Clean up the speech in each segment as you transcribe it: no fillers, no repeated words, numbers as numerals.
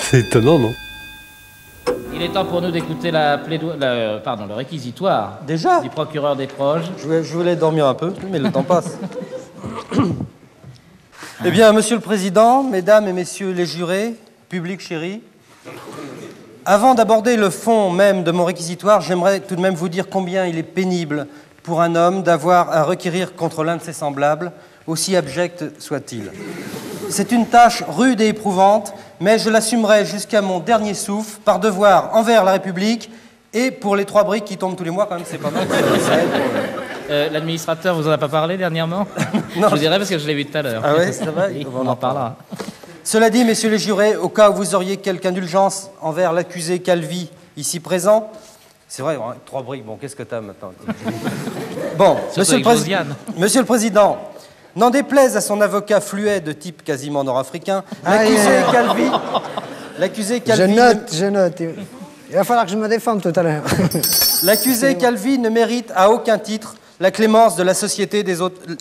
C'est étonnant, non? Il est temps pour nous d'écouter le réquisitoire Déjà du procureur des proches. Je voulais dormir un peu, mais le temps passe. Eh bien, Monsieur le Président, Mesdames et Messieurs les jurés, public chéri, avant d'aborder le fond même de mon réquisitoire, j'aimerais tout de même vous dire combien il est pénible pour un homme d'avoir à requérir contre l'un de ses semblables, aussi abject soit-il. C'est une tâche rude et éprouvante, mais je l'assumerai jusqu'à mon dernier souffle par devoir envers la République et pour les 3 briques qui tombent tous les mois, quand même, c'est pas mal. L'administrateur vous en a pas parlé dernièrement? Non. Je vous dirai parce que je l'ai vu tout à l'heure. Ah ouais, ça va? Oui, on en parlera. Cela dit, messieurs les jurés, au cas où vous auriez quelque indulgence envers l'accusé Calvi, ici présent, c'est vrai, 3 briques, bon, qu'est-ce que t'as maintenant? Bon, Monsieur le Président, n'en déplaise à son avocat fluet de type quasiment nord-africain, l'accusé Calvi... Je note. Il va falloir que je me défende tout à l'heure. L'accusé Calvi ne mérite à aucun titre la clémence de la société de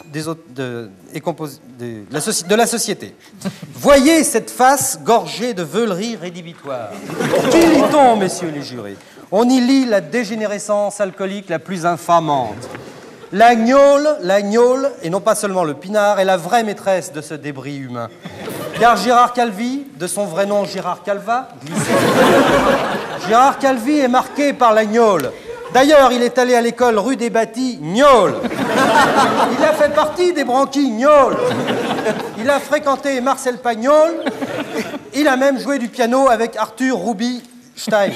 la société. Voyez cette face gorgée de veuleries rédhibitoires. Qui lit-on, messieurs les jurés? On y lit la dégénérescence alcoolique la plus infamante. La gnôle, et non pas seulement le pinard, est la vraie maîtresse de ce débris humain. Car Gérard Calvi, de son vrai nom Gérard Calva, Gérard Calvi est marqué par la gnôle. D'ailleurs, il est allé à l'école rue des Bâtis, gnôle. Il a fait partie des branquis, gnôle. Il a fréquenté Marcel Pagnol. Il a même joué du piano avec Arthur Rubinstein.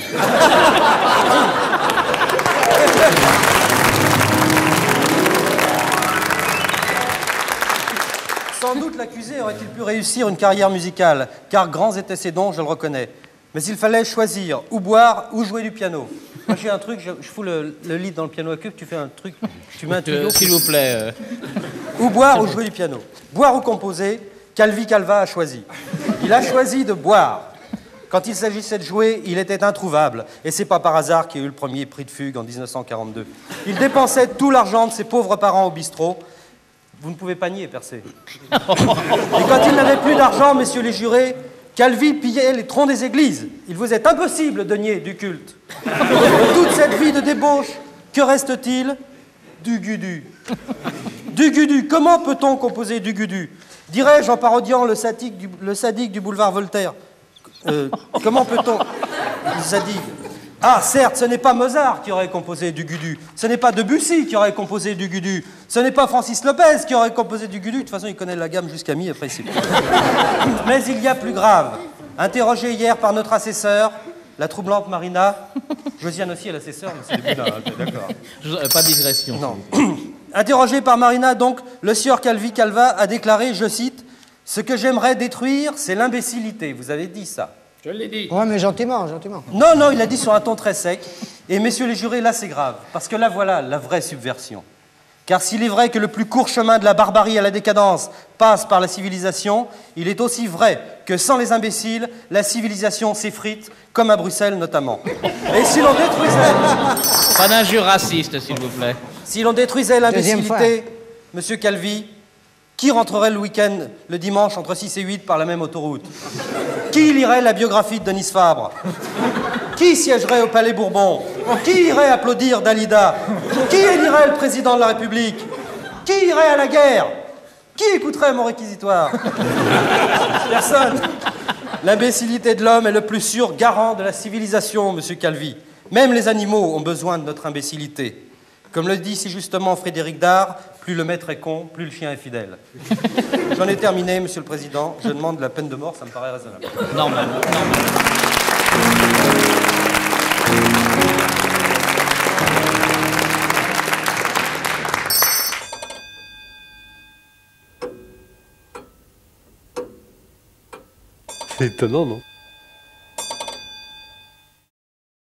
Sans doute l'accusé aurait-il pu réussir une carrière musicale, car grands étaient ses dons, je le reconnais. Mais il fallait choisir, ou boire, ou jouer du piano. Moi j'ai un truc, je fous le lead dans le piano à queue, tu fais un truc, tu mets un tuyau. S'il vous plaît. Ou boire, ou jouer du piano. Boire ou composer, Calvi Calva a choisi. Il a choisi de boire. Quand il s'agissait de jouer, il était introuvable. Et c'est pas par hasard qu'il a eu le premier prix de fugue en 1942. Il dépensait tout l'argent de ses pauvres parents au bistrot. Vous ne pouvez pas nier, Percé. Et quand il n'avait plus d'argent, messieurs les jurés, Calvi pillait les troncs des églises. Il vous est impossible de nier du culte. De toute cette vie de débauche, que reste-t-il? Du gudu. Du gudu. Comment peut-on composer du gudu? Dirais-je en parodiant le sadique du boulevard Voltaire. Comment peut-on... Le sadique. Ah, certes, ce n'est pas Mozart qui aurait composé du gudu. Ce n'est pas Debussy qui aurait composé du gudu. Ce n'est pas Francis Lopez qui aurait composé du gudu. De toute façon, il connaît la gamme jusqu'à mi, après c'est... Mais il y a plus grave. Interrogée hier par notre assesseur, la troublante Marina... Josiane aussi est l'assesseur, mais c'est le boudin, d'accord. Pas de digression. Non. Interrogé par Marina, donc, le sieur Calvi Calva a déclaré, je cite, « Ce que j'aimerais détruire, c'est l'imbécilité. » Vous avez dit ça. Je l'ai dit. Ouais, mais gentiment, gentiment. Non, il a dit sur un ton très sec. Et messieurs les jurés, là, c'est grave. Parce que là, voilà la vraie subversion. Car s'il est vrai que le plus court chemin de la barbarie à la décadence passe par la civilisation, il est aussi vrai que sans les imbéciles, la civilisation s'effrite, comme à Bruxelles notamment. Et si l'on détruisait... Pas d'injures racistes, s'il vous plaît. Si l'on détruisait l'imbécilité, monsieur Calvi, qui rentrerait le week-end, le dimanche, entre 6 et 8 par la même autoroute? Qui lirait la biographie de Denis Fabre? Qui siégerait au Palais Bourbon? Qui irait applaudir Dalida? Qui élirait le président de la République? Qui irait à la guerre? Qui écouterait mon réquisitoire? Personne. L'imbécilité de l'homme est le plus sûr garant de la civilisation, monsieur Calvi. Même les animaux ont besoin de notre imbécilité. Comme le dit si justement Frédéric Dard, plus le maître est con, plus le chien est fidèle. J'en ai terminé, monsieur le Président. Je demande la peine de mort, ça me paraît raisonnable. Normalement. C'est étonnant, non?